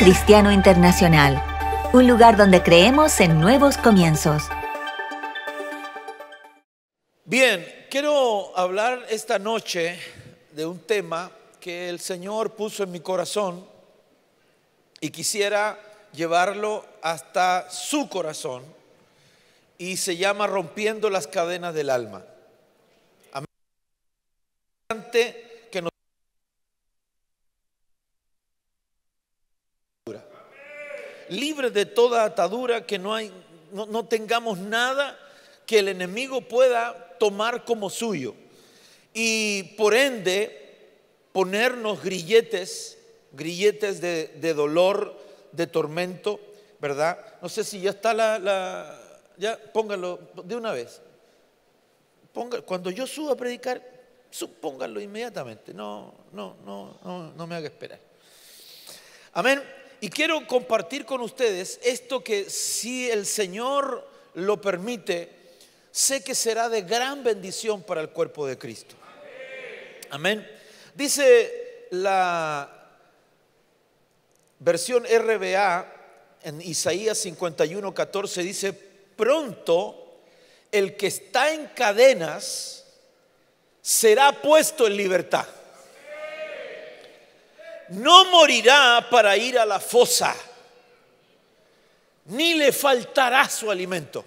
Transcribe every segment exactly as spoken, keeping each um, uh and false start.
Cristiano Internacional, un lugar donde creemos en nuevos comienzos. Bien, quiero hablar esta noche de un tema que el Señor puso en mi corazón y quisiera llevarlo hasta su corazón, y se llama rompiendo las cadenas del alma. Amén. Que nos libre de toda atadura, que no hay, no, no tengamos nada que el enemigo pueda tomar como suyo, y por ende ponernos grilletes, grilletes de, de dolor, de tormento, ¿verdad? No sé si ya está la, la ya póngalo de una vez. Ponga, cuando yo suba a predicar, pónganlo inmediatamente. No, no, no, no, no me haga esperar. Amén. Y quiero compartir con ustedes esto que, si el Señor lo permite, sé que será de gran bendición para el cuerpo de Cristo. Amén. Dice la versión R B A en Isaías cincuenta y uno, catorce, dice: pronto el que está en cadenas será puesto en libertad. No morirá para ir a la fosa, ni le faltará su alimento.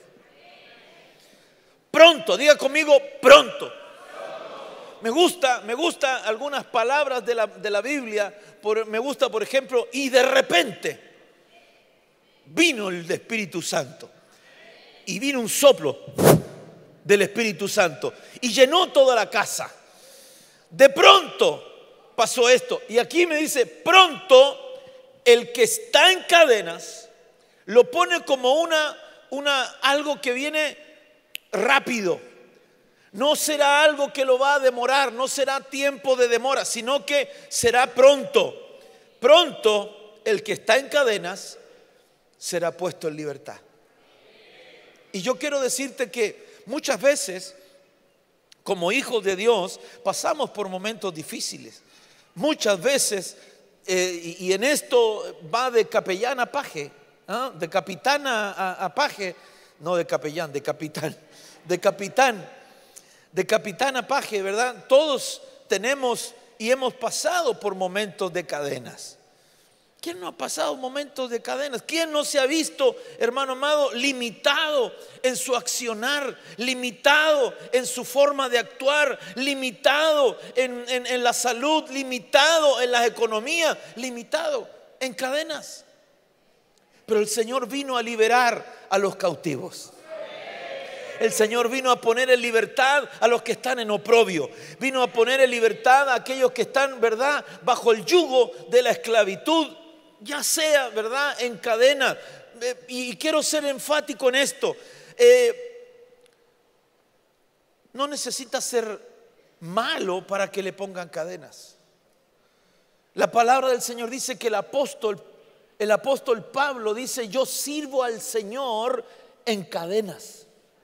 Pronto, diga conmigo, pronto. Me gusta, me gusta algunas palabras de la, de la Biblia. Por, me gusta, por ejemplo, y de repente vino el Espíritu Santo, y vino un soplo del Espíritu Santo y llenó toda la casa. De pronto pasó esto, y aquí me dice: pronto el que está en cadenas, lo pone como una, una algo que viene rápido. No será algo que lo va a demorar, no será tiempo de demora, sino que será pronto. Pronto el que está en cadenas será puesto en libertad. Y yo quiero decirte que muchas veces, como hijos de Dios, pasamos por momentos difíciles. Muchas veces, eh, y, y en esto va de capellán a paje, ¿eh? de capitán a, a, a paje, no de capellán, de capitán, de capitán, de capitán a paje, ¿verdad? Todos tenemos y hemos pasado por momentos de cadenas. ¿Quién no ha pasado momentos de cadenas? ¿Quién no se ha visto, hermano amado, limitado en su accionar, limitado en su forma de actuar, limitado en, en, en la salud, limitado en la economía, limitado en cadenas? Pero el Señor vino a liberar a los cautivos. El Señor vino a poner en libertad a los que están en oprobio. Vino a poner en libertad a aquellos que están, ¿verdad?, bajo el yugo de la esclavitud, ya sea, ¿verdad?, en cadena. Eh, y quiero ser enfático en esto. Eh, no necesita ser malo para que le pongan cadenas. La palabra del Señor dice que el apóstol, el apóstol Pablo dice: yo sirvo al Señor en cadenas.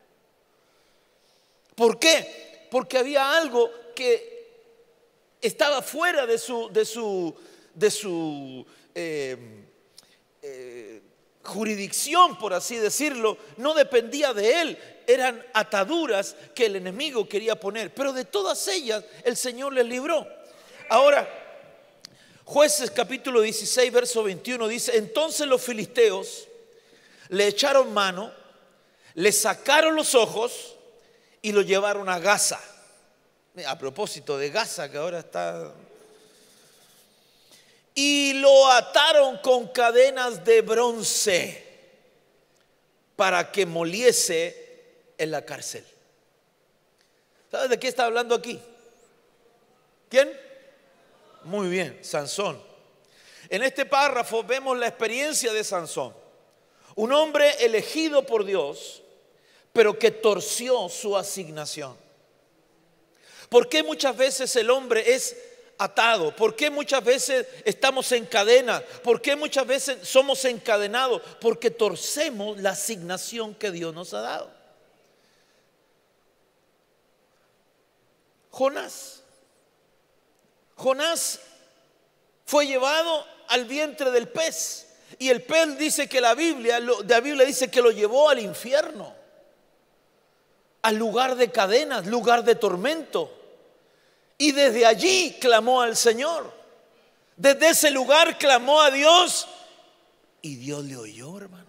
¿Por qué? Porque había algo que estaba fuera de su, de su, de su eh, eh, jurisdicción, por así decirlo. No dependía de él, eran ataduras que el enemigo quería poner, pero de todas ellas el Señor les libró. Ahora, Jueces capítulo dieciséis, verso veintiuno dice: entonces los filisteos le echaron mano, le sacaron los ojos y lo llevaron a Gaza. A propósito de Gaza, que ahora está, y lo ataron con cadenas de bronce para que moliese en la cárcel. ¿Sabes de qué está hablando aquí? ¿Quién? Muy bien, Sansón. En este párrafo vemos la experiencia de Sansón, un hombre elegido por Dios, pero que torció su asignación. ¿Por qué muchas veces el hombre es atado? ¿Por qué muchas veces estamos en cadena? ¿Por qué muchas veces somos encadenados? Porque torcemos la asignación que Dios nos ha dado. Jonás. Jonás fue llevado al vientre del pez. Y el pez dice que la Biblia, la Biblia dice que lo llevó al infierno, al lugar de cadenas, lugar de tormento. Y desde allí clamó al Señor. Desde ese lugar clamó a Dios y Dios le oyó, hermano.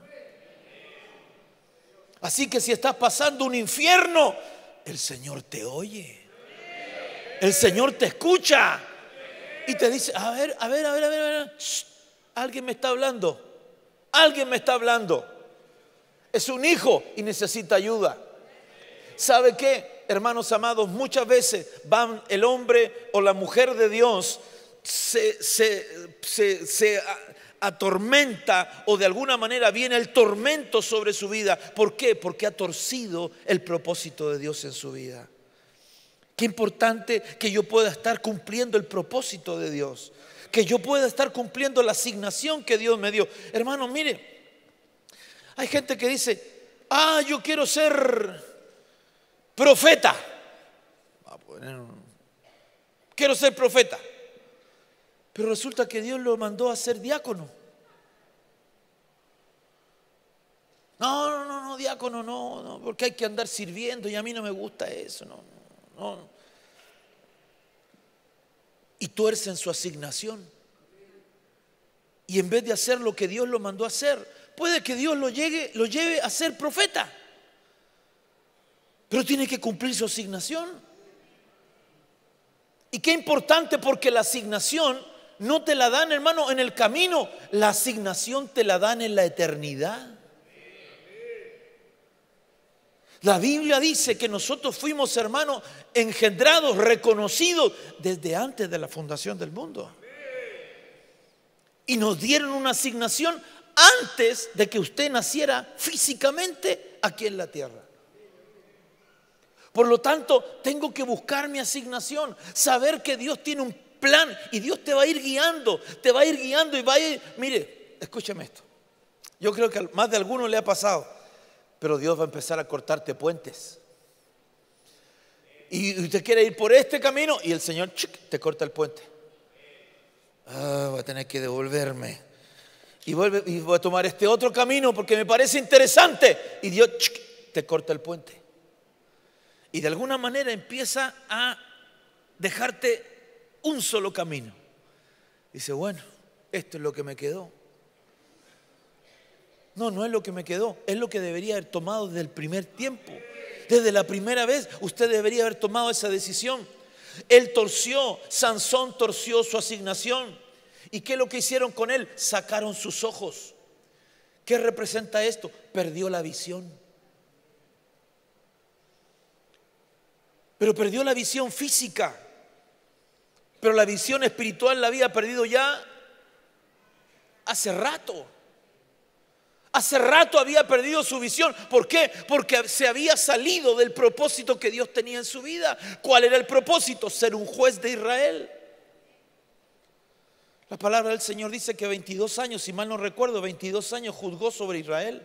Así que si estás pasando un infierno, el Señor te oye. El Señor te escucha y te dice: a ver, a ver, a ver, a ver, a ver. Shh, alguien me está hablando. Alguien me está hablando. Es un hijo y necesita ayuda. ¿Sabe qué, hermanos amados? Muchas veces van el hombre o la mujer de Dios se, se, se, se atormenta, o de alguna manera viene el tormento sobre su vida. ¿Por qué? Porque ha torcido el propósito de Dios en su vida. Qué importante que yo pueda estar cumpliendo el propósito de Dios, que yo pueda estar cumpliendo la asignación que Dios me dio. Hermano, mire, hay gente que dice: ah, yo quiero ser profeta. Quiero ser profeta. Pero resulta que Dios lo mandó a ser diácono. No, no, no, no, diácono no, no, porque hay que andar sirviendo y a mí no me gusta eso, no, no, no. Y tuercen su asignación. Y en vez de hacer lo que Dios lo mandó a hacer, puede que Dios lo, llegue, lo lleve a ser profeta, pero tiene que cumplir su asignación. Y qué importante, porque la asignación no te la dan, hermano, en el camino. La asignación te la dan en la eternidad. La Biblia dice que nosotros fuimos, hermanos, engendrados, reconocidos desde antes de la fundación del mundo. Y nos dieron una asignación antes de que usted naciera físicamente aquí en la tierra. Por lo tanto, tengo que buscar mi asignación, saber que Dios tiene un plan y Dios te va a ir guiando, te va a ir guiando y va a ir. Mire, escúcheme esto. Yo creo que a más de alguno le ha pasado, pero Dios va a empezar a cortarte puentes. Y usted quiere ir por este camino y el Señor chic, te corta el puente. Ah, voy a tener que devolverme. Y, vuelve, y voy a tomar este otro camino porque me parece interesante. Y Dios chic, te corta el puente. Y de alguna manera empieza a dejarte un solo camino. Dice: bueno, esto es lo que me quedó. No, no es lo que me quedó, es lo que debería haber tomado desde el primer tiempo. Desde la primera vez usted debería haber tomado esa decisión. Él torció, Sansón torció su asignación. ¿Y qué es lo que hicieron con él? Sacaron sus ojos. ¿Qué representa esto? Perdió la visión. Pero perdió la visión física. Pero la visión espiritual la había perdido ya hace rato. Hace rato había perdido su visión. ¿Por qué? Porque se había salido del propósito que Dios tenía en su vida. ¿Cuál era el propósito? Ser un juez de Israel. La palabra del Señor dice que veintidós años, si mal no recuerdo, veintidós años juzgó sobre Israel.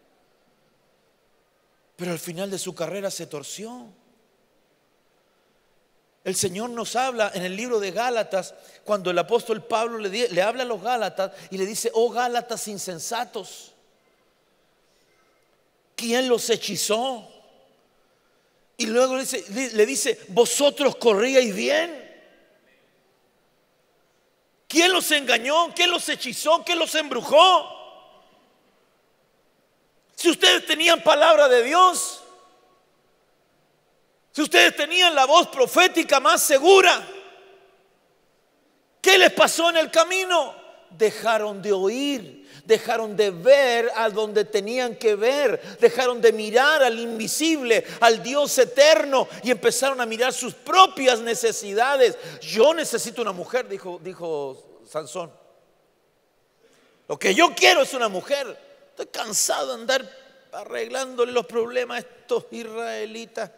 Pero al final de su carrera se torció. El Señor nos habla en el libro de Gálatas, cuando el apóstol Pablo le, le habla a los Gálatas y le dice: oh Gálatas insensatos, ¿quién los hechizó? Y luego le dice, le dice: vosotros corríais bien. ¿Quién los engañó? ¿Quién los hechizó? ¿Quién los embrujó? Si ustedes tenían palabra de Dios, si ustedes tenían la voz profética más segura, ¿qué les pasó en el camino? Dejaron de oír, dejaron de ver a donde tenían que ver, dejaron de mirar al invisible, al Dios eterno, y empezaron a mirar sus propias necesidades. Yo necesito una mujer, dijo, dijo Sansón. Lo que yo quiero es una mujer. Estoy cansado de andar arreglándole los problemas a estos israelitas.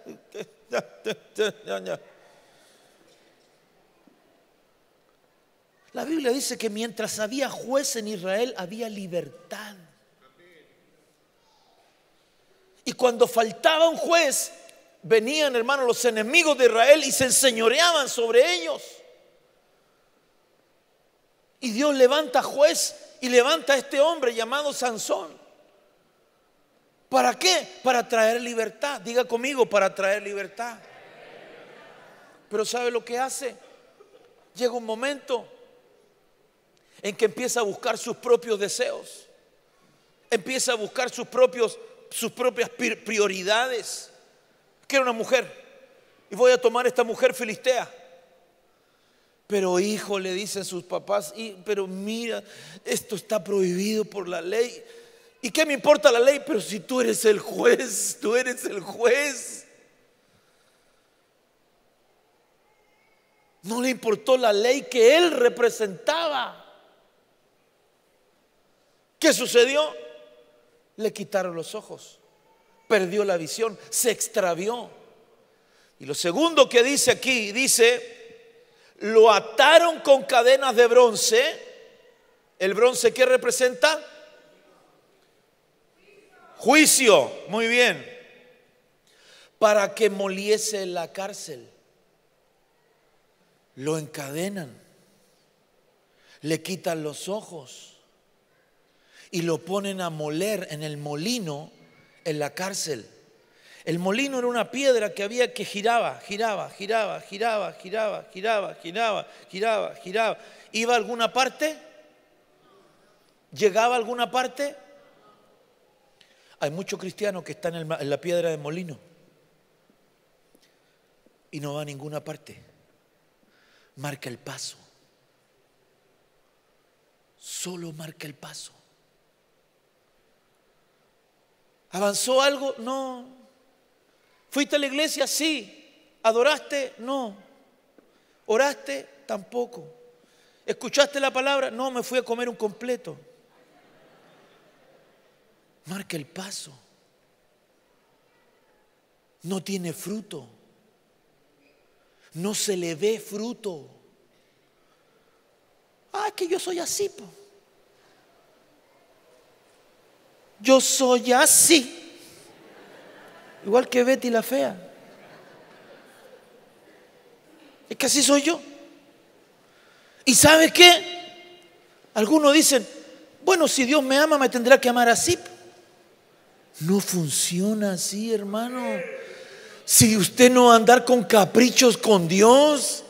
La Biblia dice que mientras había juez en Israel, había libertad. Y cuando faltaba un juez, venían, hermanos, los enemigos de Israel y se enseñoreaban sobre ellos. Y Dios levanta juez y levanta a este hombre llamado Sansón. ¿Para qué? Para traer libertad. Diga conmigo, para traer libertad. Pero ¿sabe lo que hace? Llega un momento en que empieza a buscar sus propios deseos. Empieza a buscar sus, propios, sus propias prioridades. Quiero una mujer y voy a tomar esta mujer filistea. Pero hijo, le dicen sus papás, y, pero mira, esto está prohibido por la ley. ¿Y qué me importa la ley? Pero si tú eres el juez, tú eres el juez. No le importó la ley que él representaba. ¿Qué sucedió? Le quitaron los ojos, perdió la visión, se extravió. Y lo segundo que dice aquí, dice, lo ataron con cadenas de bronce. ¿El bronce qué representa? Juicio, muy bien. Para que moliese en la cárcel. Lo encadenan, le quitan los ojos y lo ponen a moler en el molino en la cárcel. El molino era una piedra que había que giraba, giraba, giraba, giraba, giraba, giraba, giraba, giraba, giraba. ¿Iba a alguna parte? ¿Llegaba a alguna parte? Hay muchos cristianos que están en la piedra de molino y no va a ninguna parte. Marca el paso. Solo marca el paso. ¿Avanzó algo? No. ¿Fuiste a la iglesia? Sí. ¿Adoraste? No. ¿Oraste? Tampoco. ¿Escuchaste la palabra? No, me fui a comer un completo. Marca el paso. No tiene fruto. No se le ve fruto. Ah, es que yo soy así, po. Yo soy así. Igual que Betty la fea. Es que así soy yo. ¿Y sabe qué? Algunos dicen, bueno, si Dios me ama, me tendrá que amar así. No funciona así, hermano. Si usted no va a andar con caprichos con Dios,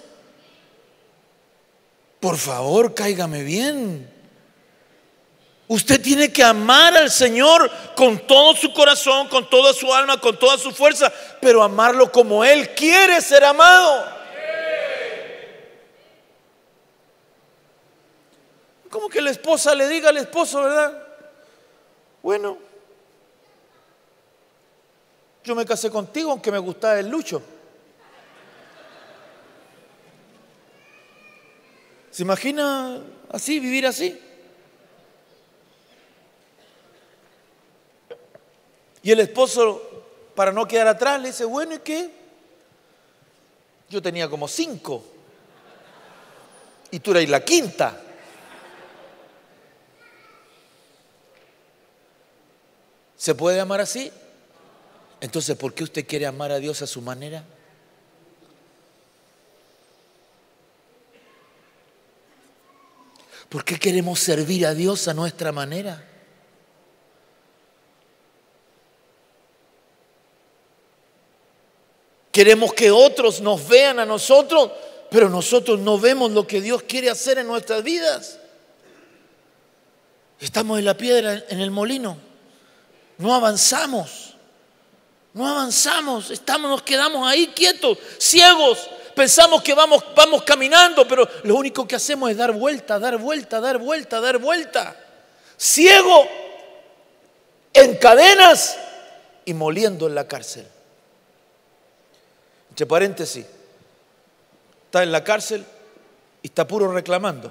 por favor, cáigame bien. Usted tiene que amar al Señor con todo su corazón, con toda su alma, con toda su fuerza, pero amarlo como Él quiere ser amado. Como que la esposa le diga al esposo, ¿verdad? Bueno, yo me casé contigo aunque me gustaba el lucho. ¿Se imagina así, vivir así? Y el esposo, para no quedar atrás, le dice, bueno, ¿y qué? Yo tenía como cinco y tú eras la quinta. ¿Se puede amar así? Entonces, ¿por qué usted quiere amar a Dios a su manera? ¿Por qué queremos servir a Dios a nuestra manera? Queremos que otros nos vean a nosotros, pero nosotros no vemos lo que Dios quiere hacer en nuestras vidas. Estamos en la piedra, en el molino. No avanzamos. No avanzamos, estamos, nos quedamos ahí quietos, ciegos. Pensamos que vamos, vamos caminando, pero lo único que hacemos es dar vuelta, dar vuelta, dar vuelta, dar vuelta. Ciego, en cadenas y moliendo en la cárcel. Entre paréntesis, está en la cárcel y está puro reclamando.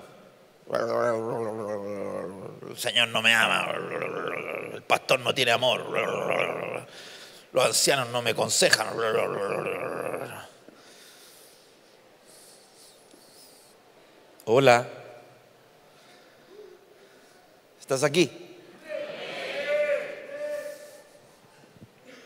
El Señor no me ama, el pastor no tiene amor, los ancianos no me aconsejan. Hola, ¿estás aquí?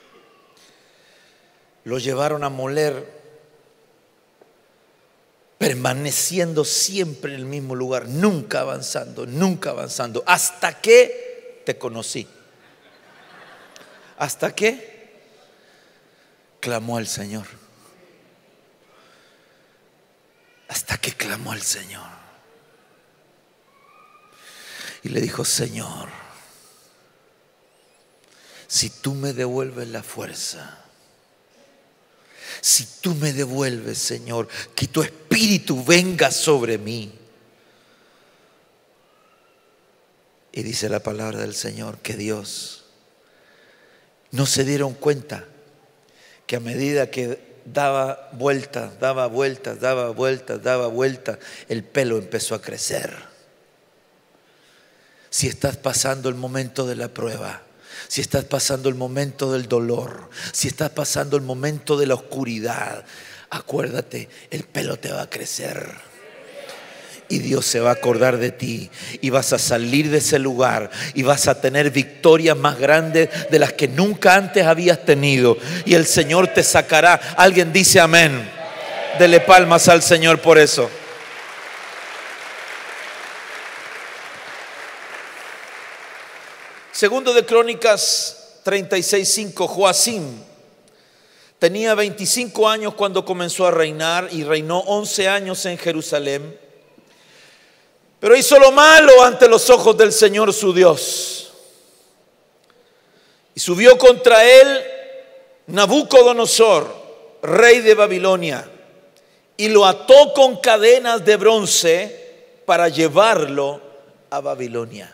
Lo llevaron a moler permaneciendo siempre en el mismo lugar, nunca avanzando, nunca avanzando, hasta que te conocí. Hasta que clamó al Señor. Hasta que clamó al Señor. Y le dijo: Señor, si tú me devuelves la fuerza, si tú me devuelves, Señor, que tu espíritu venga sobre mí. Y dice la palabra del Señor que Dios no se dieron cuenta que a medida que daba vueltas, daba vueltas, daba vueltas, daba vueltas, el pelo empezó a crecer. Si estás pasando el momento de la prueba, si estás pasando el momento del dolor, si estás pasando el momento de la oscuridad, acuérdate, el pelo te va a crecer. Y Dios se va a acordar de ti y vas a salir de ese lugar y vas a tener victorias más grandes de las que nunca antes habías tenido. Y el Señor te sacará. Alguien dice amén. Dele palmas al Señor por eso. Segundo de Crónicas treinta y seis, cinco. Joacim tenía veinticinco años cuando comenzó a reinar y reinó once años en Jerusalén. Pero hizo lo malo ante los ojos del Señor su Dios. Y subió contra él Nabucodonosor, rey de Babilonia, y lo ató con cadenas de bronce para llevarlo a Babilonia.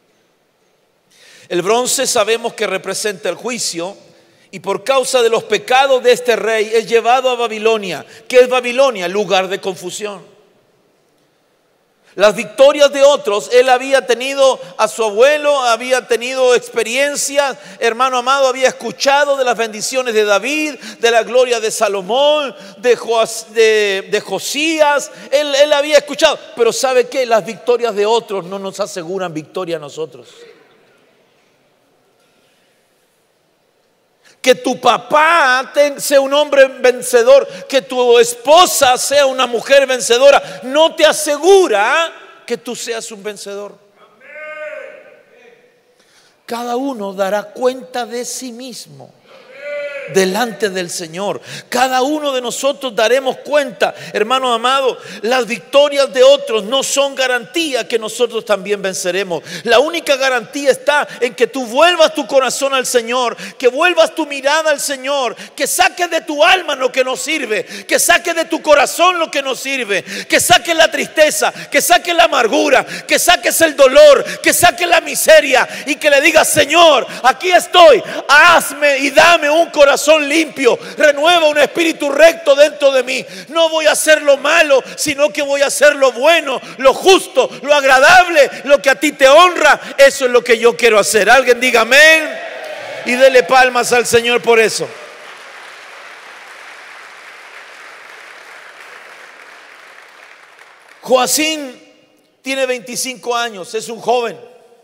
El bronce sabemos que representa el juicio, y por causa de los pecados de este rey es llevado a Babilonia. ¿Qué es Babilonia? Lugar de confusión. Las victorias de otros, él había tenido a su abuelo, había tenido experiencias, hermano amado, había escuchado de las bendiciones de David, de la gloria de Salomón, de, Jos, de, de Josías, él, él había escuchado. Pero ¿sabe qué? Las victorias de otros no nos aseguran victoria a nosotros. Que tu papá sea un hombre vencedor, que tu esposa sea una mujer vencedora, no te asegura que tú seas un vencedor. Cada uno dará cuenta de sí mismo delante del Señor. Cada uno de nosotros daremos cuenta, hermano amado. Las victorias de otros no son garantía que nosotros también venceremos. La única garantía está en que tú vuelvas tu corazón al Señor, que vuelvas tu mirada al Señor, que saques de tu alma lo que no sirve, que saques de tu corazón lo que no sirve, que saques la tristeza, que saques la amargura, que saques el dolor, que saques la miseria y que le digas: Señor, aquí estoy, hazme y dame un corazón limpio, renueva un espíritu recto dentro de mí. No voy a hacer lo malo, sino que voy a hacer lo bueno, lo justo, lo agradable, lo que a ti te honra. Eso es lo que yo quiero hacer. Alguien diga amén y dele palmas al Señor por eso. Joacim tiene veinticinco años, es un joven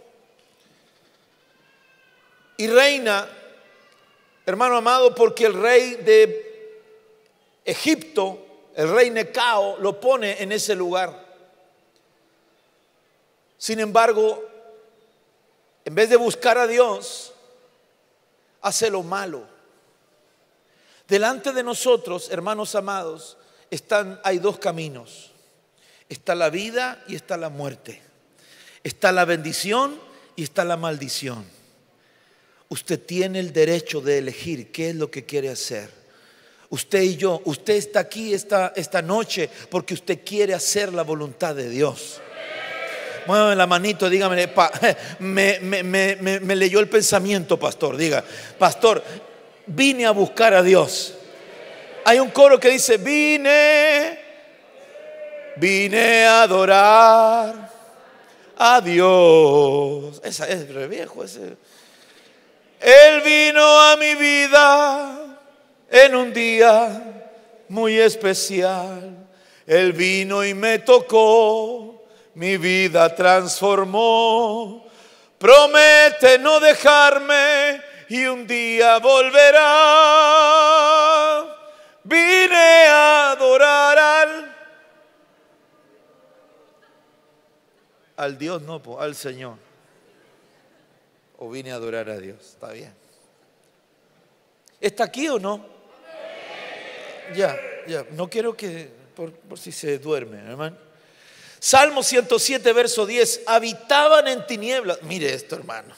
y reina, hermano amado, porque el rey de Egipto, el rey Necao, lo pone en ese lugar. Sin embargo, en vez de buscar a Dios, hace lo malo. Delante de nosotros, hermanos amados, están, hay dos caminos. Está la vida y está la muerte. Está la bendición y está la maldición. Usted tiene el derecho de elegir qué es lo que quiere hacer. Usted y yo, usted está aquí esta, esta noche porque usted quiere hacer la voluntad de Dios. Muévame la manito, dígame, pa, me, me, me, me, me leyó el pensamiento, pastor. Diga: pastor, vine a buscar a Dios. Hay un coro que dice: vine, vine a adorar a Dios. Esa es re viejo ese. Él vino a mi vida en un día muy especial. Él vino y me tocó, mi vida transformó. Promete no dejarme y un día volverá. Vine a adorar al Al Dios no, po, al Señor. O vine a adorar a Dios, está bien. ¿Está aquí o no? Ya, ya, no quiero que, por, por si se duerme, hermano. Salmo ciento siete, verso diez. Habitaban en tinieblas. Mire esto, hermano.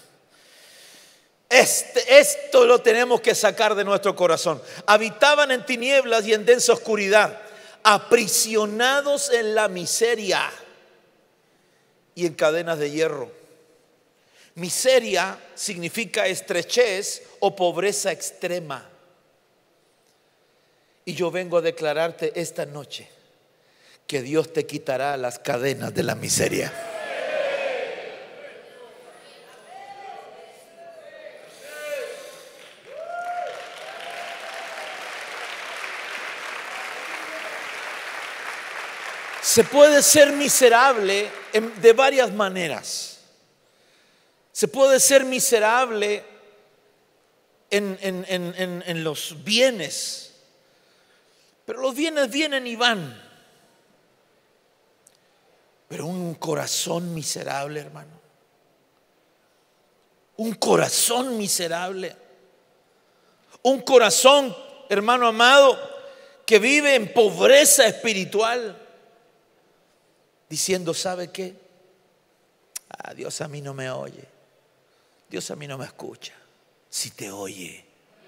Este, esto lo tenemos que sacar de nuestro corazón. Habitaban en tinieblas y en densa oscuridad, aprisionados en la miseria y en cadenas de hierro. Miseria significa estrechez o pobreza extrema. Y yo vengo a declararte esta noche que Dios te quitará las cadenas de la miseria. Se puede ser miserable de varias maneras. Se puede ser miserable en, en, en, en, en los bienes, pero los bienes vienen y van. Pero un corazón miserable, hermano, un corazón miserable, un corazón, hermano amado, que vive en pobreza espiritual, diciendo, ¿sabe qué? Ah, Dios a mí no me oye, Dios a mí no me escucha. Si te oye.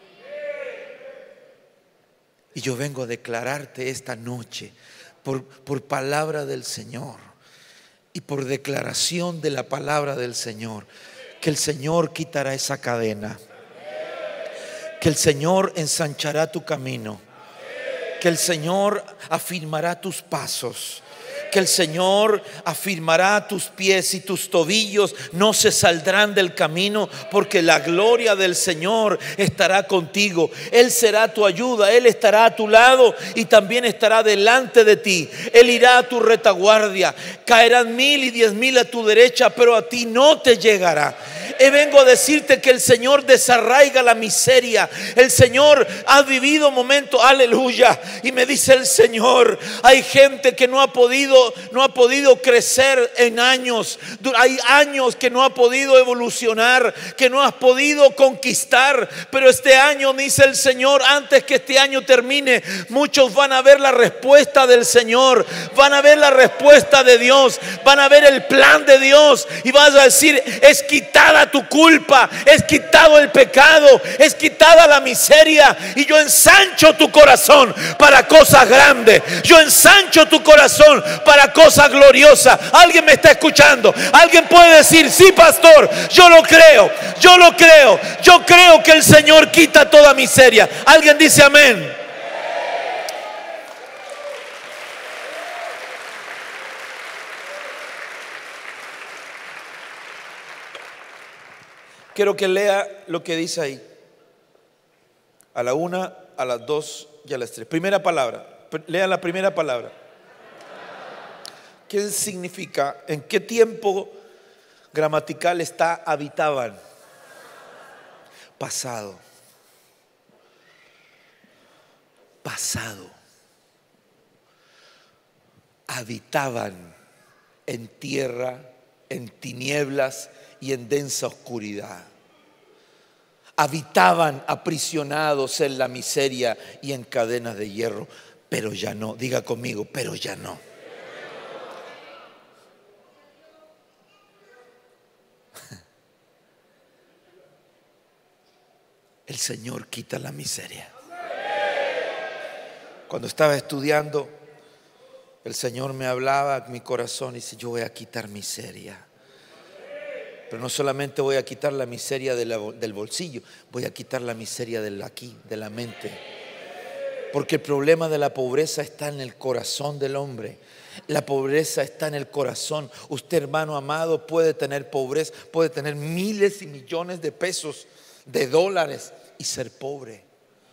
Y yo vengo a declararte esta noche, por, por palabra del Señor y por declaración de la palabra del Señor, que el Señor quitará esa cadena, que el Señor ensanchará tu camino, que el Señor afirmará tus pasos, que el Señor afirmará tus pies y tus tobillos no se saldrán del camino, porque la gloria del Señor estará contigo. Él será tu ayuda, Él estará a tu lado y también estará delante de ti. Él irá a tu retaguardia. Caerán mil y diez mil a tu derecha, pero a ti no te llegará. Y vengo a decirte que el Señor desarraiga la miseria. El Señor ha vivido momentos, aleluya, y me dice el Señor, hay gente que no ha podido no ha podido crecer en años. Hay años que no ha podido evolucionar, que no has podido conquistar, pero este año, dice el Señor, antes que este año termine, muchos van a ver la respuesta del Señor, van a ver la respuesta de Dios, van a ver el plan de Dios y vas a decir, es quitada tu culpa, es quitado el pecado, es quitada la miseria, y yo ensancho tu corazón para cosas grandes, yo ensancho tu corazón para para cosa gloriosa. Alguien me está escuchando. Alguien puede decir, sí, pastor, yo lo creo, yo lo creo, yo creo que el Señor quita toda miseria. Alguien dice amén. Quiero que lea lo que dice ahí, a la una, a las dos y a las tres. Primera palabra, lea la primera palabra. ¿Qué significa? ¿En qué tiempo gramatical está habitaban? Pasado. Pasado. Habitaban en tierra, en tinieblas y en densa oscuridad. Habitaban aprisionados en la miseria y en cadenas de hierro. Pero ya no, diga conmigo, pero ya no. El Señor quita la miseria. Cuando estaba estudiando, el Señor me hablaba a mi corazón y dice, yo voy a quitar miseria. Pero no solamente voy a quitar la miseria de la, del bolsillo, voy a quitar la miseria de aquí, de la mente. Porque el problema de la pobreza está en el corazón del hombre. La pobreza está en el corazón. Usted, hermano amado, puede tener pobreza, puede tener miles y millones de pesos, de dólares, y ser pobre.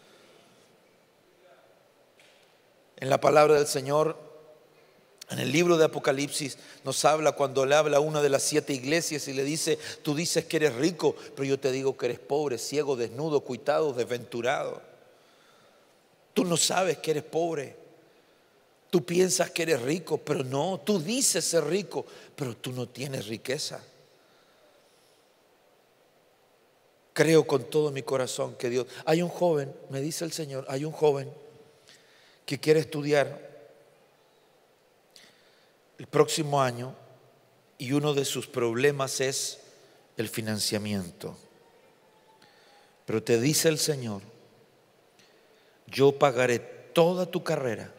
En la palabra del Señor, en el libro de Apocalipsis, nos habla cuando le habla a una de las siete iglesias y le dice, tú dices que eres rico, pero yo te digo que eres pobre, ciego, desnudo, cuitado, desventurado. Tú no sabes que eres pobre. Tú piensas que eres rico, pero no. Tú dices ser rico, pero tú no tienes riqueza. Creo con todo mi corazón que Dios... Hay un joven, me dice el Señor, hay un joven que quiere estudiar el próximo año y uno de sus problemas es el financiamiento. Pero te dice el Señor, yo pagaré toda tu carrera.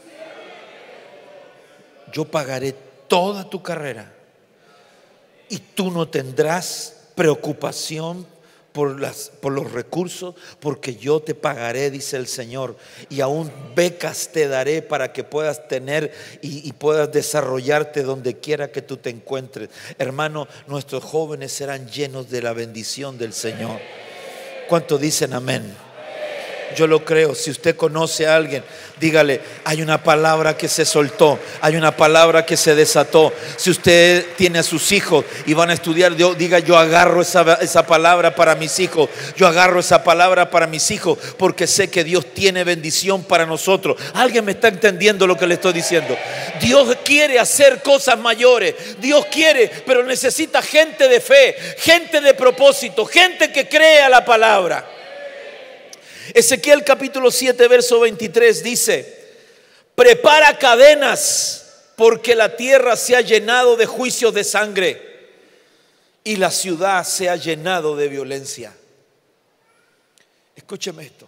Yo pagaré toda tu carrera y tú no tendrás preocupación por, las, por los recursos, porque yo te pagaré, dice el Señor, y aún becas te daré para que puedas tener y, y puedas desarrollarte donde quiera que tú te encuentres. Hermano, nuestros jóvenes serán llenos de la bendición del Señor. ¿Cuántos dicen amén? Yo lo creo. Si usted conoce a alguien, dígale, hay una palabra que se soltó, hay una palabra que se desató. Si usted tiene a sus hijos y van a estudiar, diga, yo agarro esa, esa palabra para mis hijos, yo agarro esa palabra para mis hijos, porque sé que Dios tiene bendición para nosotros. ¿Alguien me está entendiendo lo que le estoy diciendo? Dios quiere hacer cosas mayores, Dios quiere, pero necesita gente de fe, gente de propósito, gente que crea la palabra. Ezequiel capítulo siete verso veintitrés dice, prepara cadenas porque la tierra se ha llenado de juicios de sangre y la ciudad se ha llenado de violencia. Escúcheme esto.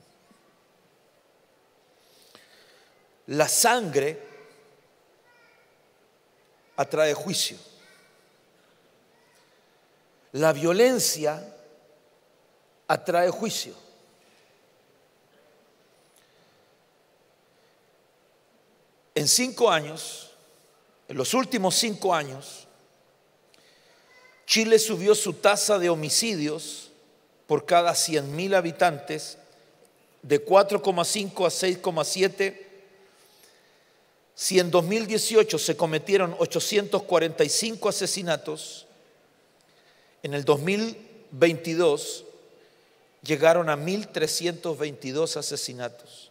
La sangre atrae juicio. La violencia atrae juicio. En cinco años, en los últimos cinco años, Chile subió su tasa de homicidios por cada cien mil habitantes de cuatro coma cinco a seis coma siete. Si en dos mil dieciocho se cometieron ochocientos cuarenta y cinco asesinatos, en el dos mil veintidós llegaron a mil trescientos veintidós asesinatos.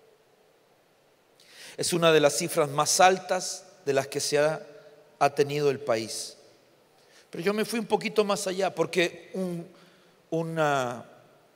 Es una de las cifras más altas de las que se ha, ha tenido el país. Pero yo me fui un poquito más allá porque un, una,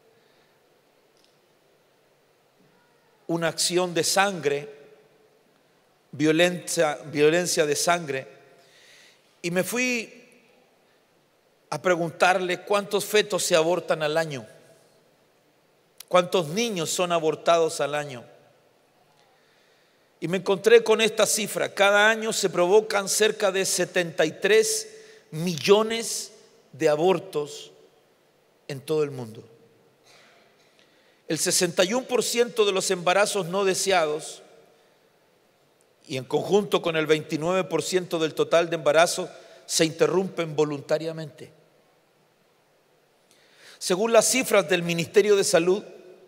una acción de sangre, violencia, violencia de sangre, y me fui a preguntarle cuántos fetos se abortan al año, cuántos niños son abortados al año. Y me encontré con esta cifra. Cada año se provocan cerca de setenta y tres millones de abortos en todo el mundo. El sesenta y uno por ciento de los embarazos no deseados, y en conjunto con el veintinueve por ciento del total de embarazos, se interrumpen voluntariamente. Según las cifras del Ministerio de Salud,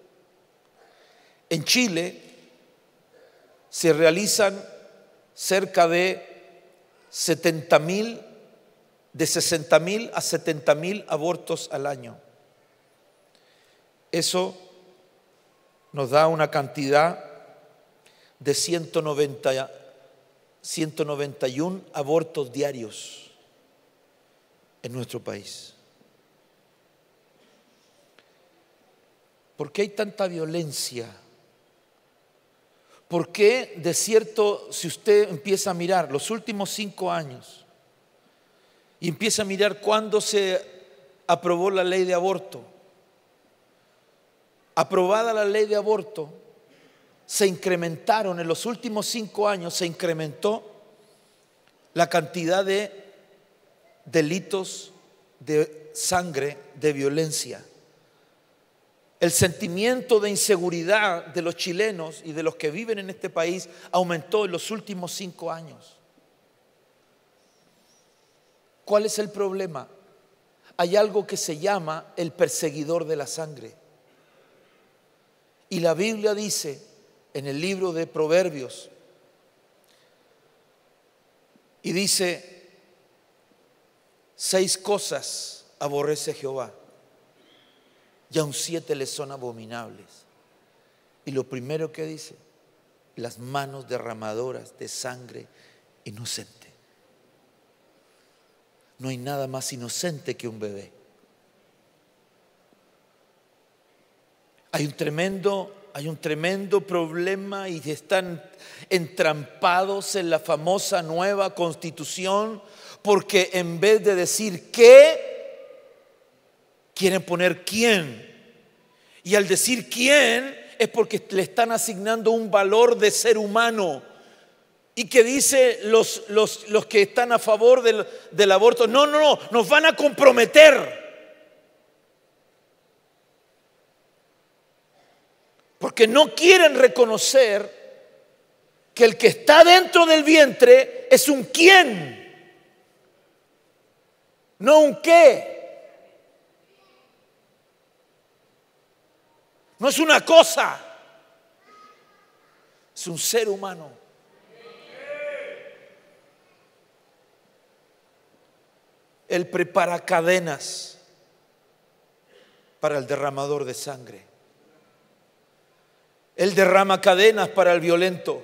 en Chile se realizan cerca de setenta mil, de sesenta mil a setenta mil abortos al año. Eso nos da una cantidad de ciento noventa, ciento noventa y uno abortos diarios en nuestro país. ¿Por qué hay tanta violencia? ¿Por qué, de cierto, si usted empieza a mirar los últimos cinco años y empieza a mirar cuándo se aprobó la ley de aborto? Aprobada la ley de aborto, se incrementaron en los últimos cinco años, se incrementó la cantidad de delitos de sangre, de violencia. El sentimiento de inseguridad de los chilenos y de los que viven en este país aumentó en los últimos cinco años. ¿Cuál es el problema? Hay algo que se llama el perseguidor de la sangre. Y la Biblia dice en el libro de Proverbios, y dice, seis cosas aborrece Jehová, y aun siete le son abominables. Y lo primero que dice, las manos derramadoras de sangre inocente. No hay nada más inocente que un bebé. Hay un tremendo, hay un tremendo problema y están entrampados en la famosa nueva Constitución, porque en vez de decir qué, quieren poner quién. Y al decir quién es porque le están asignando un valor de ser humano. Y que dice los, los, los que están a favor del, del aborto, no, no, no, nos van a comprometer. Porque no quieren reconocer que el que está dentro del vientre es un quién, no un qué. No es una cosa, es un ser humano. Él prepara cadenas para el derramador de sangre. Él derrama cadenas para el violento.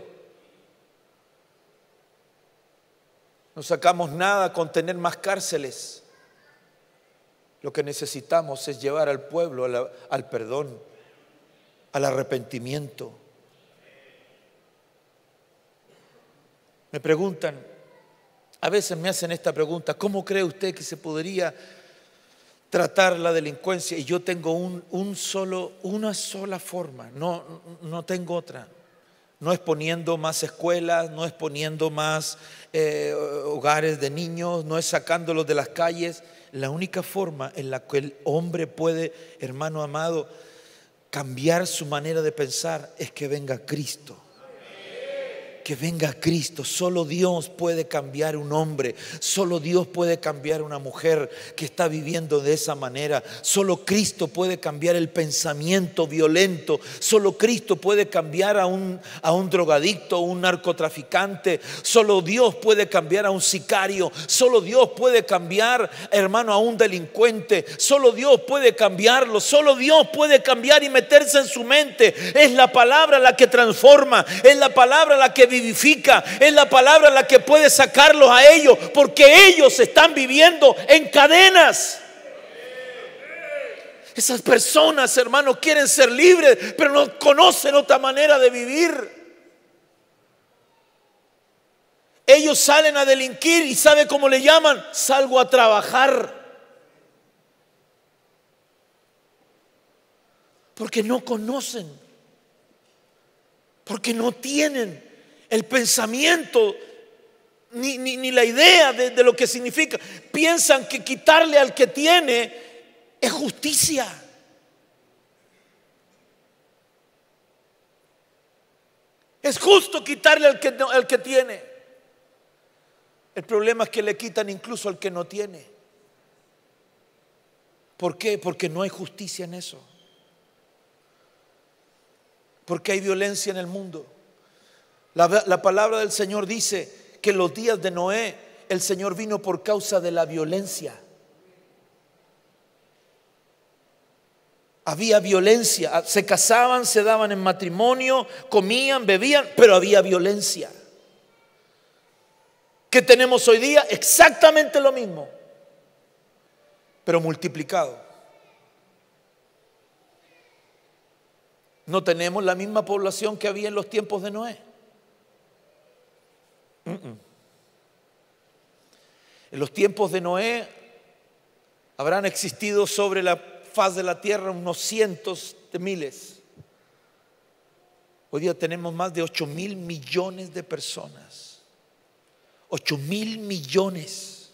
No sacamos nada con tener más cárceles. Lo que necesitamos es llevar al pueblo al, al perdón, al arrepentimiento. Me preguntan, a veces me hacen esta pregunta: ¿cómo cree usted que se podría tratar la delincuencia? Y yo tengo un, un solo, una sola forma, no, no tengo otra. No es poniendo más escuelas, no es poniendo más eh, hogares de niños, no es sacándolos de las calles. La única forma en la que el hombre puede, hermano amado, cambiar su manera de pensar es que venga Cristo. Que venga Cristo. Solo Dios puede cambiar un hombre. Solo Dios puede cambiar una mujer que está viviendo de esa manera. Solo Cristo puede cambiar el pensamiento violento. Solo Cristo puede cambiar a un, a un drogadicto, un narcotraficante. Solo Dios puede cambiar a un sicario. Solo Dios puede cambiar, hermano, a un delincuente. Solo Dios puede cambiarlo. Solo Dios puede cambiar y meterse en su mente. Es la palabra la que transforma. Es la palabra la que vivifica, es la palabra la que puede sacarlos a ellos, porque ellos están viviendo en cadenas. Esas personas, hermanos, quieren ser libres, pero no conocen otra manera de vivir. Ellos salen a delinquir y ¿sabe cómo le llaman? Salgo a trabajar. Porque no conocen, porque no tienen el pensamiento ni, ni, ni la idea de, de lo que significa. Piensan que quitarle al que tiene es justicia. Es justo quitarle al que, al que tiene. El problema es que le quitan incluso al que no tiene. ¿Por qué? Porque no hay justicia en eso. Porque hay violencia en el mundo. La, la palabra del Señor dice que en los días de Noé el Señor vino por causa de la violencia. Había violencia, se casaban, se daban en matrimonio, comían, bebían, pero había violencia. ¿Qué tenemos hoy día? Exactamente lo mismo, pero multiplicado. No tenemos la misma población que había en los tiempos de Noé. Uh-uh. En los tiempos de Noé habrán existido sobre la faz de la tierra unos cientos de miles. Hoy día tenemos más de ocho mil millones de personas. Ocho mil millones.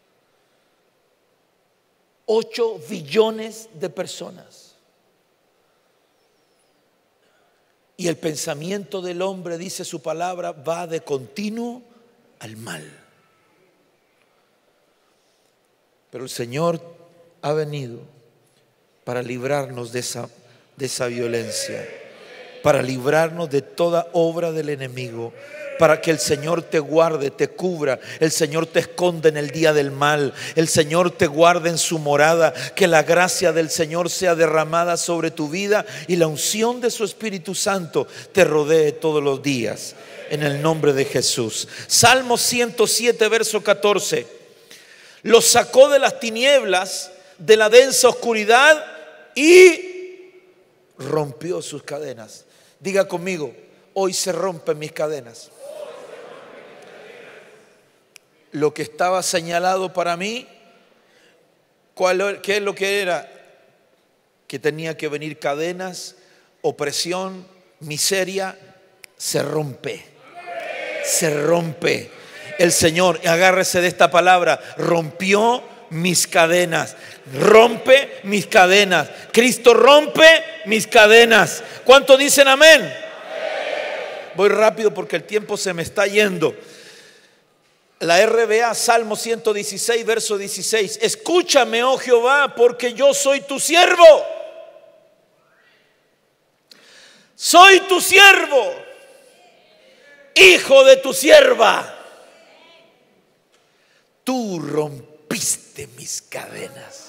Ocho billones de personas. Y el pensamiento del hombre, dice su palabra, va de continuo al mal. Pero el Señor ha venido para librarnos de esa, de esa violencia, para librarnos de toda obra del enemigo, para que el Señor te guarde, te cubra, el Señor te esconde en el día del mal, el Señor te guarde en su morada, que la gracia del Señor sea derramada sobre tu vida y la unción de su Espíritu Santo te rodee todos los días, en el nombre de Jesús. Salmo ciento siete, verso catorce. Los sacó de las tinieblas, de la densa oscuridad, y rompió sus cadenas. Diga conmigo: hoy se rompen mis cadenas. Lo que estaba señalado para mí, ¿cuál, ¿qué es lo que era? Que tenía que venir cadenas, opresión, miseria. Se rompe, se rompe. El Señor, agárrese de esta palabra, rompió mis cadenas. Rompe mis cadenas. Cristo rompe mis cadenas. ¿Cuántos dicen amén? Amén. Voy rápido porque el tiempo se me está yendo. La R B A, Salmo ciento dieciséis, verso dieciséis. Escúchame, oh Jehová, porque yo soy tu siervo. Soy tu siervo, hijo de tu sierva. Tú rompiste mis cadenas.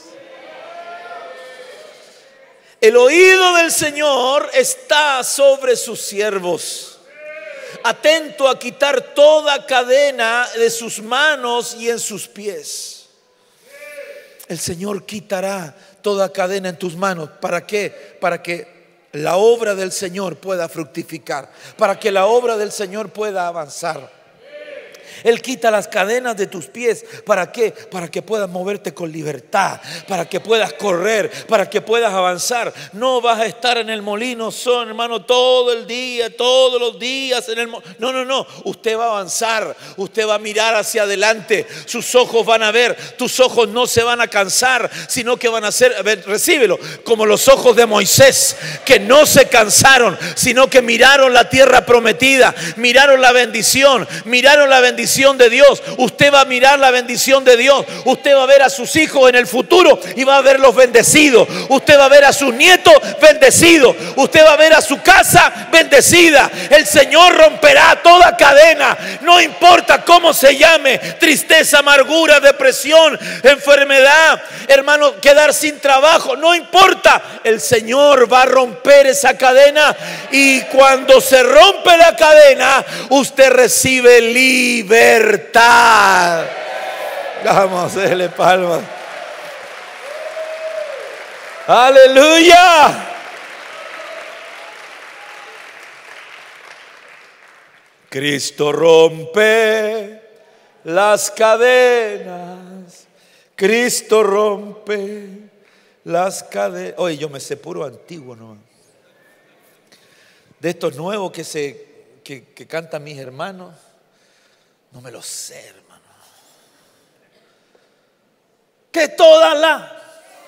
El oído del Señor está sobre sus siervos, atento a quitar toda cadena de sus manos y en sus pies. El Señor quitará toda cadena en tus manos. ¿Para qué? Para que la obra del Señor pueda fructificar, para que la obra del Señor pueda avanzar. Él quita las cadenas de tus pies. ¿Para qué? Para que puedas moverte con libertad, para que puedas correr, para que puedas avanzar. No vas a estar en el molino, son hermano, todo el día, todos los días en el mo- No, no, no. Usted va a avanzar, usted va a mirar hacia adelante. Sus ojos van a ver, tus ojos no se van a cansar, sino que van a ser, a ver, recíbelo, como los ojos de Moisés, que no se cansaron, sino que miraron la tierra prometida, miraron la bendición, miraron la bendición de Dios. Usted va a mirar la bendición de Dios. Usted va a ver a sus hijos en el futuro y va a verlos bendecidos. Usted va a ver a sus nietos bendecidos. Usted va a ver a su casa bendecida. El Señor romperá toda cadena, no importa cómo se llame: tristeza, amargura, depresión, enfermedad, hermano, quedar sin trabajo, no importa. El Señor va a romper esa cadena, y cuando se rompe la cadena, usted recibe libertad. Libertad. Vamos, déle palmas. Aleluya. Cristo rompe las cadenas. Cristo rompe las cadenas. Oye, yo me sé puro antiguo, ¿no? De estos nuevos que se que, que cantan mis hermanos. No me lo sé, hermano. Que toda la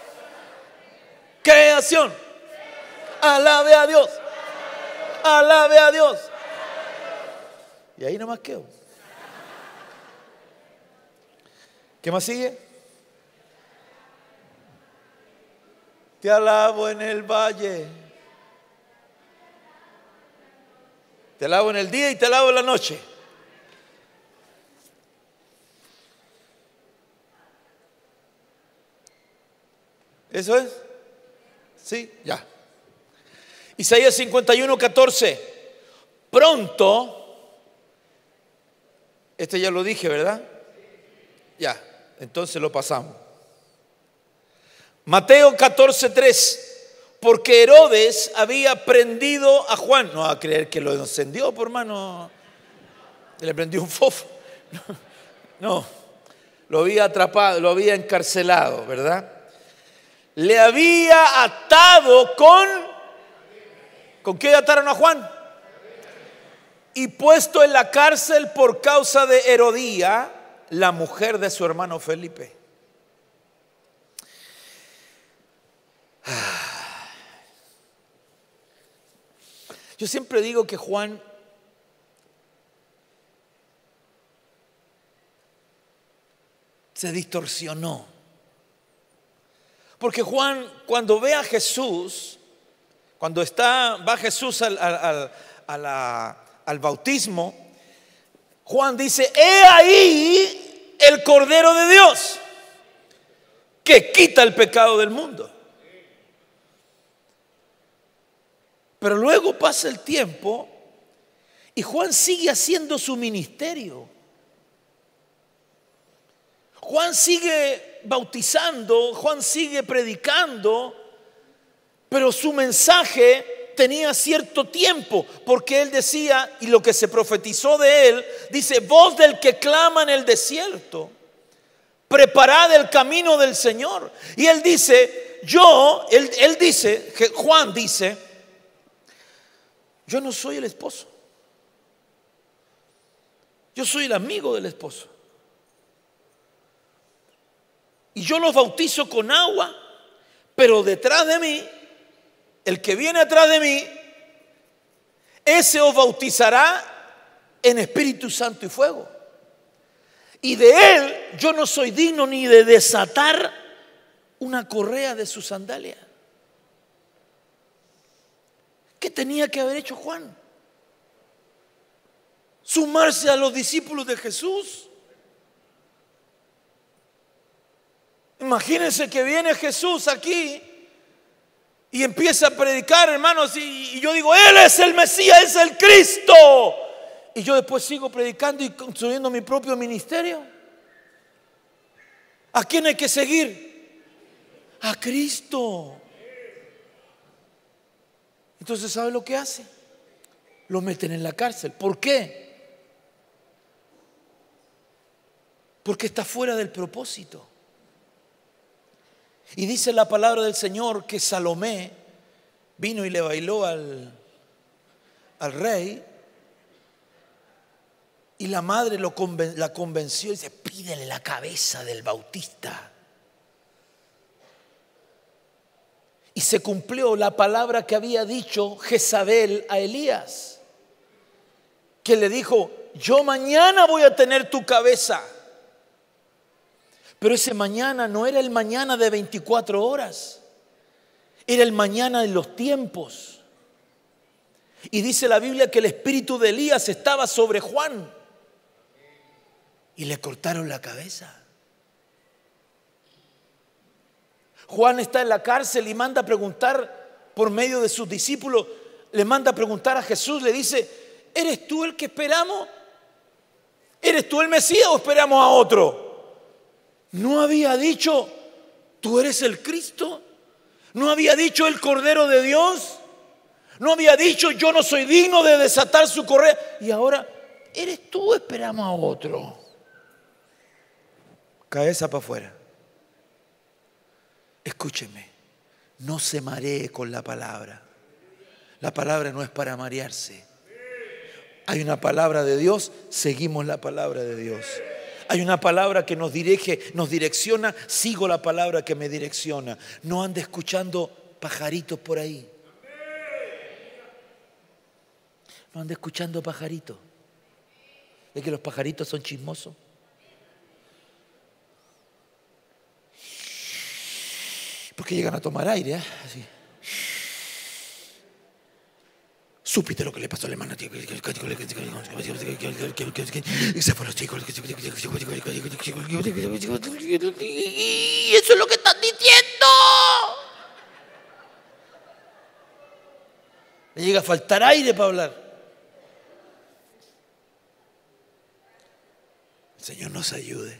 creación alabe a Dios. Alabe a Dios. Y ahí nomás quedo. ¿Qué más sigue? Te alabo en el valle. Te alabo en el día y te alabo en la noche. ¿Eso es? Sí, ya. Isaías cincuenta y uno, catorce. Pronto, este ya lo dije, ¿verdad? Ya, entonces lo pasamos. Mateo catorce, tres. Porque Herodes había prendido a Juan. No va a creer que lo encendió, por hermano. Le prendió un fofo. No, no, lo había atrapado, lo había encarcelado, ¿verdad? Le había atado con... ¿Con qué ataron a Juan? Y puesto en la cárcel por causa de Herodía, la mujer de su hermano Felipe. Yo siempre digo que Juan se distorsionó. Porque Juan, cuando ve a Jesús, cuando está, va Jesús al, al, al, a la, al bautismo, Juan dice, he ahí el Cordero de Dios que quita el pecado del mundo. Pero luego pasa el tiempo y Juan sigue haciendo su ministerio. Juan sigue bautizando, Juan sigue predicando, pero su mensaje tenía cierto tiempo, porque él decía, y lo que se profetizó de él, dice, voz del que clama en el desierto, preparad el camino del Señor. Y él dice, yo, él, él dice, Juan dice, yo no soy el esposo, yo soy el amigo del esposo. Y yo los bautizo con agua, pero detrás de mí, el que viene atrás de mí, ese os bautizará en Espíritu Santo y fuego. Y de él yo no soy digno ni de desatar una correa de su sandalia. ¿Qué tenía que haber hecho Juan? Sumarse a los discípulos de Jesús. Imagínense que viene Jesús aquí y empieza a predicar, hermanos, y, y yo digo, Él es el Mesías, es el Cristo. Y yo después sigo predicando y construyendo mi propio ministerio. ¿A quién hay que seguir? A Cristo. Entonces, ¿sabe lo que hace? Lo meten en la cárcel. ¿Por qué? Porque está fuera del propósito. Y dice la palabra del Señor que Salomé vino y le bailó al, al rey. Y la madre lo conven, la convenció y dice, pídele la cabeza del Bautista. Y se cumplió la palabra que había dicho Jezabel a Elías, que le dijo, yo mañana voy a tener tu cabeza. Pero ese mañana no era el mañana de veinticuatro horas, era el mañana de los tiempos. Y dice la Biblia que el espíritu de Elías estaba sobre Juan y le cortaron la cabeza. Juan está en la cárcel y manda a preguntar por medio de sus discípulos, le manda a preguntar a Jesús, le dice, ¿eres tú el que esperamos? ¿Eres tú el Mesías o esperamos a otro? ¿No había dicho, tú eres el Cristo? ¿No había dicho el Cordero de Dios? ¿No había dicho, yo no soy digno de desatar su correa? Y ahora, ¿eres tú o esperamos a otro? Cabeza para afuera. Escúcheme, no se maree con la palabra. La palabra no es para marearse. Hay una palabra de Dios, seguimos la palabra de Dios. Hay una palabra que nos dirige, nos direcciona, sigo la palabra que me direcciona. No ande escuchando pajaritos por ahí. No ande escuchando pajaritos. ¿Es que los pajaritos son chismosos? Porque llegan a tomar aire, ¿eh? Así. Supiste lo que le pasó al hermano. Y se fueron los chicos. Y eso es lo que están diciendo. Le llega a faltar aire para hablar. El Señor nos ayude.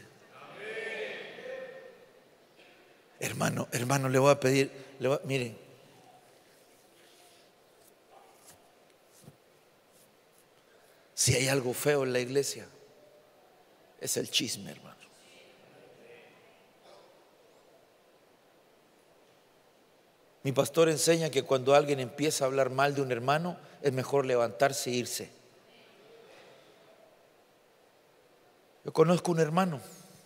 Hermano, hermano, le voy a pedir, le voy a, miren. Si hay algo feo en la iglesia, es el chisme, hermano. Mi pastor enseña que cuando alguien empieza a hablar mal de un hermano, es mejor levantarse e irse. Yo conozco un hermano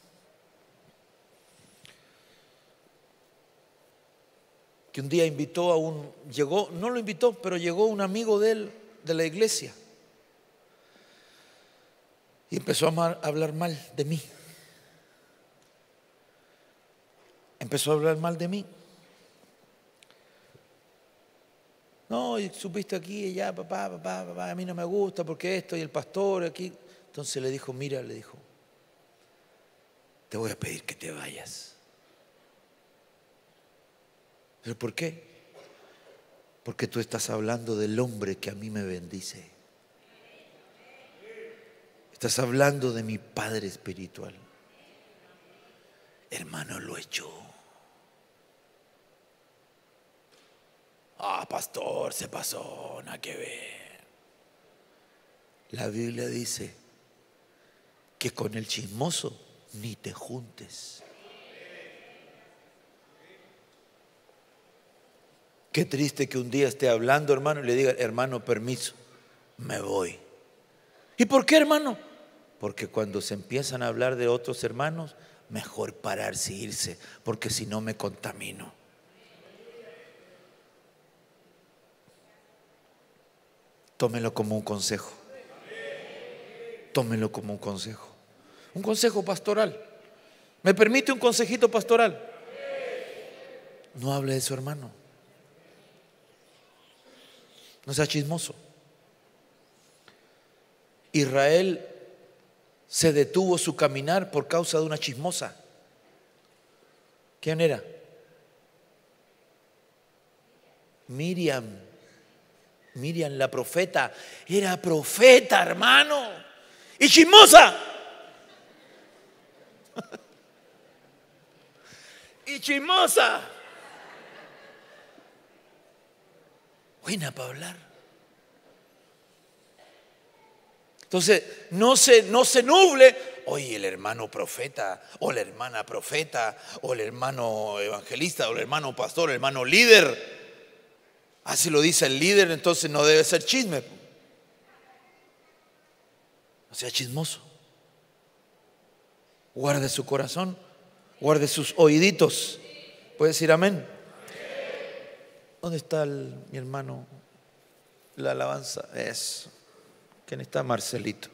que un día invitó a un, llegó, no lo invitó, pero llegó un amigo de él, de la iglesia. Y empezó a hablar mal de mí. Empezó a hablar mal de mí. No, y supiste aquí y allá, papá, papá, papá, a mí no me gusta porque esto y el pastor aquí. Entonces le dijo, mira, le dijo, te voy a pedir que te vayas. ¿Pero por qué? Porque tú estás hablando del hombre que a mí me bendice. Estás hablando de mi Padre espiritual. Hermano, lo echó. Ah, pastor, se pasó, nada que ver. La Biblia dice que con el chismoso ni te juntes. Qué triste que un día esté hablando, hermano, y le diga, hermano, permiso, me voy. ¿Y por qué, hermano? Porque cuando se empiezan a hablar de otros hermanos, mejor pararse e irse, porque si no me contamino. Tómelo como un consejo. Tómelo como un consejo. Un consejo pastoral. ¿Me permite un consejito pastoral? No hable de su hermano. No sea chismoso. Israel se detuvo su caminar por causa de una chismosa. ¿Quién era? Miriam. Miriam, la profeta. Era profeta, hermano. Y chismosa. Y chismosa. Buena para hablar. Entonces, no se, no se nuble. Oye, el hermano profeta, o la hermana profeta, o el hermano evangelista, o el hermano pastor, el hermano líder. Así lo dice el líder, entonces no debe ser chisme. No sea chismoso. Guarde su corazón, guarde sus oíditos. ¿Puede decir amén? ¿Dónde está el, mi hermano? La alabanza. Eso. ¿Quién está? Marcelito.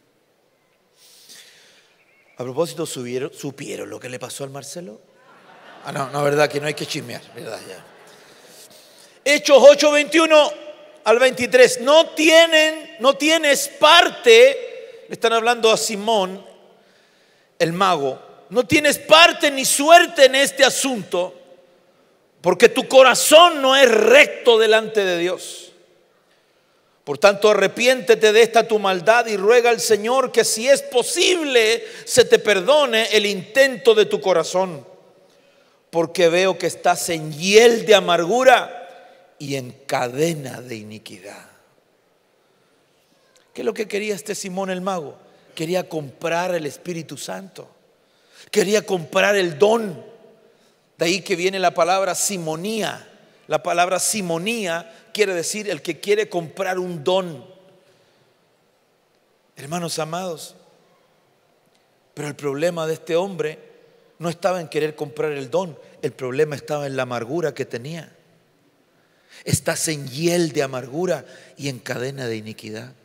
A propósito, ¿supieron, ¿supieron lo que le pasó al Marcelo? Ah, no, no, verdad que no hay que chismear, verdad ya. Hechos ocho, veintiuno al veintitrés. No tienen, no tienes parte, le están hablando a Simón, el mago, no tienes parte ni suerte en este asunto, porque tu corazón no es recto delante de Dios. Por tanto, arrepiéntete de esta tu maldad y ruega al Señor que, si es posible, se te perdone el intento de tu corazón, porque veo que estás en hiel de amargura y en cadena de iniquidad. ¿Qué es lo que quería este Simón el mago? Quería comprar el Espíritu Santo. Quería comprar el don. De ahí que viene la palabra simonía. La palabra simonía quiere decir el que quiere comprar un don. Hermanos amados, pero el problema de este hombre no estaba en querer comprar el don. El problema estaba en la amargura que tenía. Estás en hiel de amargura y en cadena de iniquidad.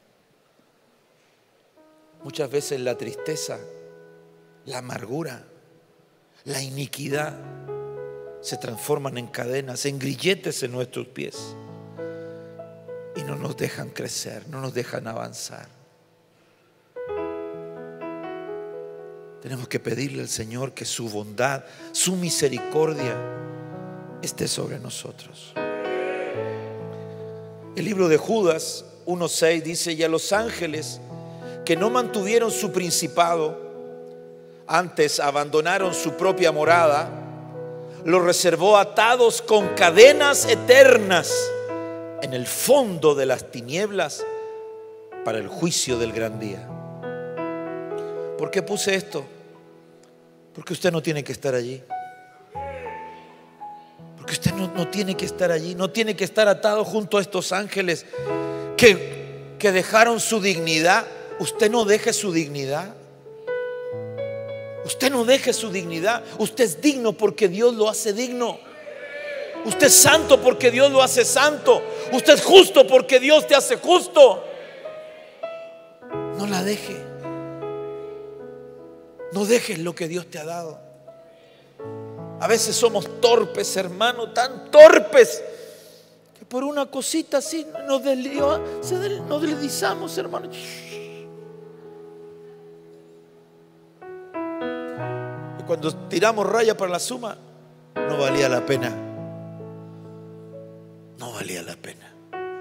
Muchas veces la tristeza, la amargura, la iniquidad se transforman en cadenas, en grilletes en nuestros pies y no nos dejan crecer, no nos dejan avanzar. Tenemos que pedirle al Señor que su bondad, su misericordia esté sobre nosotros. El libro de Judas uno seis dice: y a los ángeles que no mantuvieron su principado, antes abandonaron su propia morada, los reservó atados con cadenas eternas en el fondo de las tinieblas para el juicio del gran día. ¿Por qué puse esto? Porque usted no tiene que estar allí. Porque usted no, no tiene que estar allí. No tiene que estar atado junto a estos ángeles que, que dejaron su dignidad. Usted no deje su dignidad. Usted no deje su dignidad. Usted es digno porque Dios lo hace digno. Usted es santo porque Dios lo hace santo. Usted es justo porque Dios te hace justo. No la deje. No dejes lo que Dios te ha dado. A veces somos torpes, hermano, tan torpes que por una cosita así nos, deslizamos, nos deslizamos, hermano. cuando tiramos raya para la suma, no valía la pena. No valía la pena.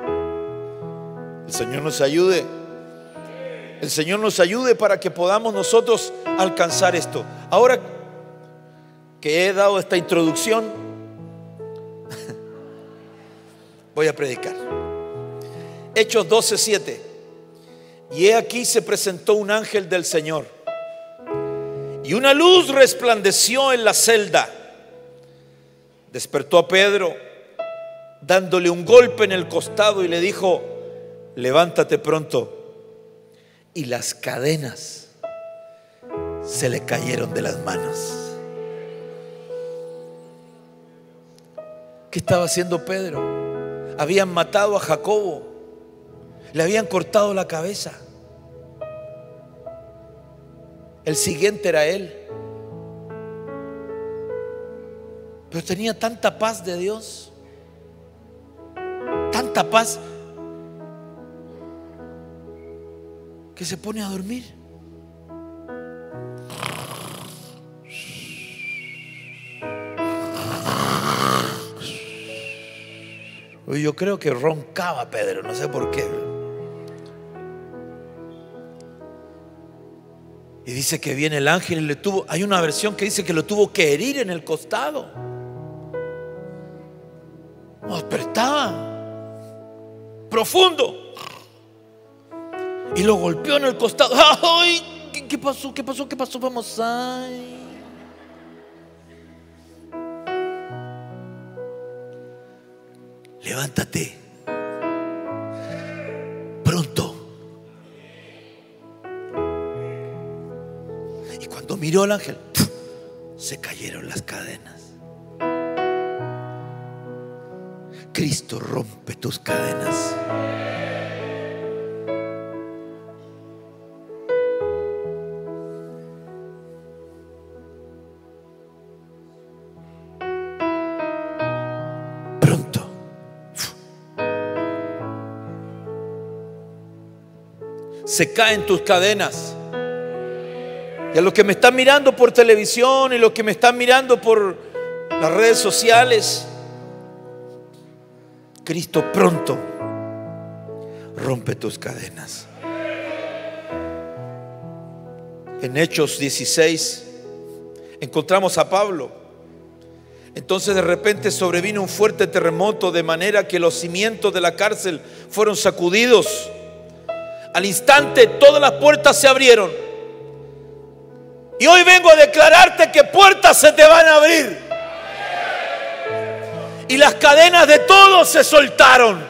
El Señor nos ayude. El Señor nos ayude para que podamos nosotros alcanzar esto. Ahora que he dado esta introducción, voy a predicar. Hechos doce siete. Y he aquí se presentó un ángel del Señor, y una luz resplandeció en la celda. Despertó a Pedro, dándole un golpe en el costado, y le dijo: levántate pronto. Y las cadenas se le cayeron de las manos. ¿Qué estaba haciendo Pedro? Habían matado a Jacobo, le habían cortado la cabeza. El siguiente era él. Pero tenía tanta paz de Dios, tanta paz, que se pone a dormir. Yo creo que roncaba Pedro, no sé por qué. Y dice que viene el ángel y le tuvo, hay una versión que dice que lo tuvo que herir en el costado. No despertaba, profundo, y lo golpeó en el costado. ¡Ay! ¿Qué, qué pasó? ¿Qué pasó? ¿Qué pasó? Vamos, ay. Levántate pronto. Y cuando miró al ángel, ¡puf!, se cayeron las cadenas. Cristo rompe tus cadenas. Pronto. Se caen tus cadenas. Y a los que me están mirando por televisión y los que me están mirando por las redes sociales, Cristo pronto rompe tus cadenas. En Hechos dieciséis encontramos a Pablo. Entonces de repente sobrevino un fuerte terremoto, de manera que los cimientos de la cárcel fueron sacudidos. Al instante todas las puertas se abrieron. Y hoy vengo a declararte que puertas se te van a abrir. Y las cadenas de todos se soltaron.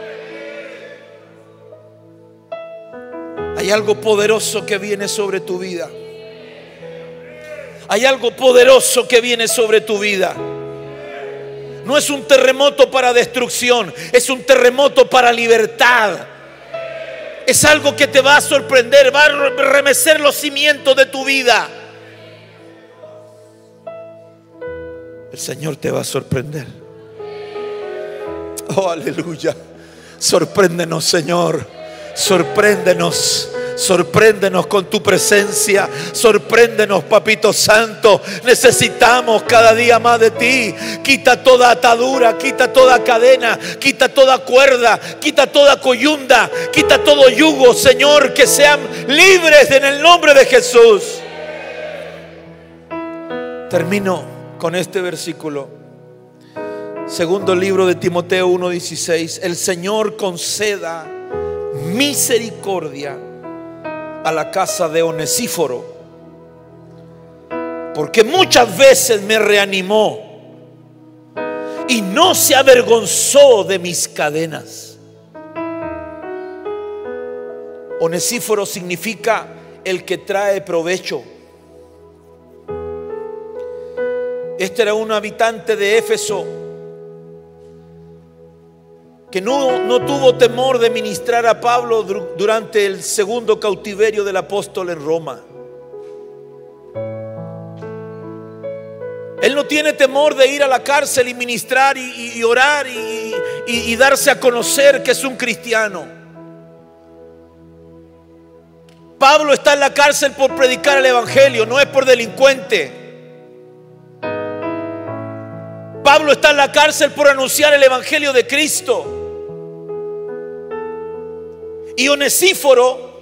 Hay algo poderoso que viene sobre tu vida. Hay algo poderoso que viene sobre tu vida. No es un terremoto para destrucción, es un terremoto para libertad. Es algo que te va a sorprender, va a remecer los cimientos de tu vida. El Señor te va a sorprender. Oh, aleluya. Sorpréndenos, Señor. Sorpréndenos. Sorpréndenos con tu presencia. Sorpréndenos, Papito Santo. Necesitamos cada día más de ti. Quita toda atadura, quita toda cadena, quita toda cuerda, quita toda coyunda, quita todo yugo, Señor. Que sean libres en el nombre de Jesús. Termino con este versículo. Segundo libro de Timoteo uno dieciséis. El Señor conceda misericordia a la casa de Onesíforo, porque muchas veces me reanimó y no se avergonzó de mis cadenas. Onesíforo significa el que trae provecho. Este era un habitante de Éfeso que no, no tuvo temor de ministrar a Pablo durante el segundo cautiverio del apóstol en Roma. Él no tiene temor de ir a la cárcel y ministrar y, y, y orar y, y, y darse a conocer que es un cristiano. Pablo está en la cárcel por predicar el evangelio, no es por delincuente. Pablo está en la cárcel por anunciar el evangelio de Cristo. Y Onesíforo,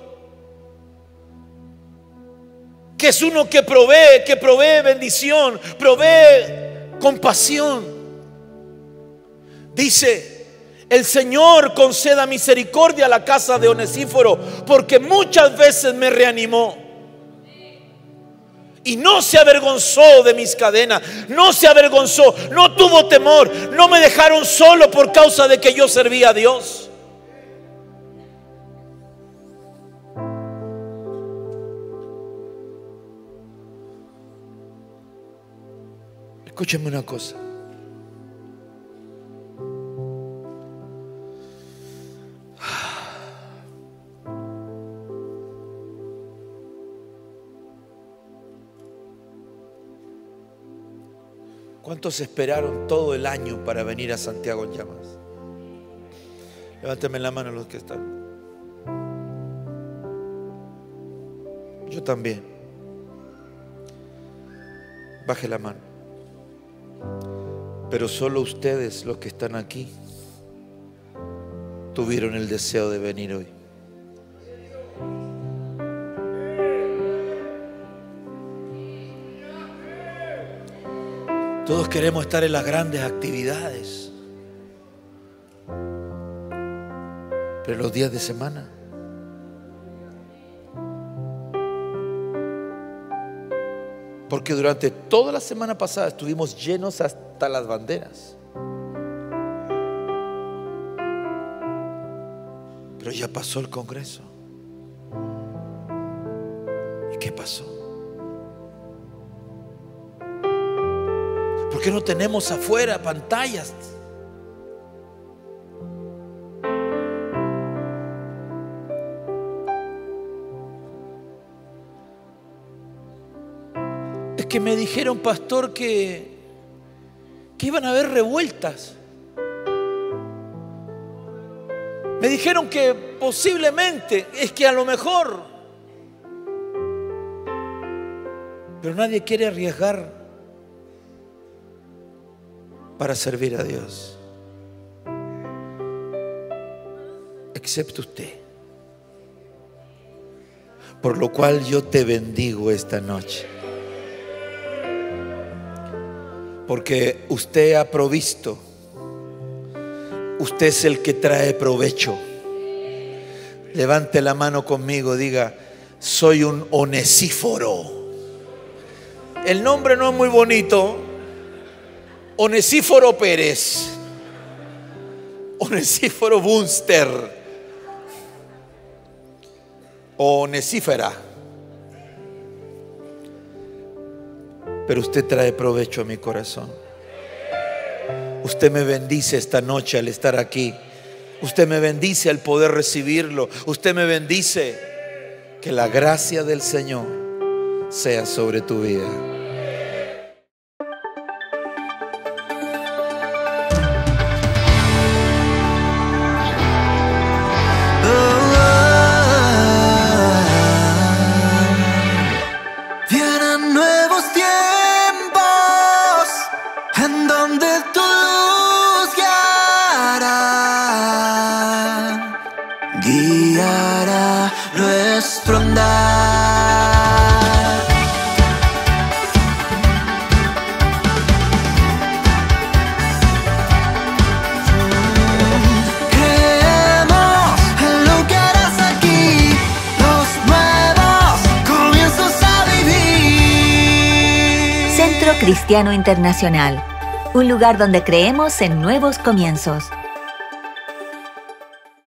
que es uno que provee, que provee bendición, provee compasión, dice: el Señor conceda misericordia a la casa de Onesíforo, porque muchas veces me reanimó y no se avergonzó de mis cadenas, no se avergonzó, no tuvo temor, no me dejaron solo por causa de que yo servía a Dios. Escúcheme una cosa. ¿Cuántos esperaron todo el año para venir a Santiago en Llamas? Levántame la mano los que están. Yo también. Baje la mano. Pero solo ustedes, los que están aquí, tuvieron el deseo de venir hoy. Todos queremos estar en las grandes actividades, pero los días de semana, porque durante toda la semana pasada estuvimos llenos hasta las banderas, pero ya pasó el Congreso. ¿Y qué pasó? ¿Por qué no tenemos afuera pantallas? Es que me dijeron, pastor, que, que iban a haber revueltas. Me dijeron que posiblemente, es que a lo mejor, pero nadie quiere arriesgar para servir a Dios, excepto usted. Por lo cual yo te bendigo esta noche, porque usted ha provisto, usted es el que trae provecho. Levante la mano conmigo, diga: soy un Onesíforo. El nombre no es muy bonito. Onesíforo Pérez, Onesíforo Bunster, Onesífera. Pero usted trae provecho a mi corazón. Usted me bendice esta noche al estar aquí. Usted me bendice al poder recibirlo. Usted me bendice. Que la gracia del Señor sea sobre tu vida. Guiará nuestro andar. Creemos en lo que harás aquí, los nuevos comienzos a vivir. Centro Cristiano Internacional, un lugar donde creemos en nuevos comienzos.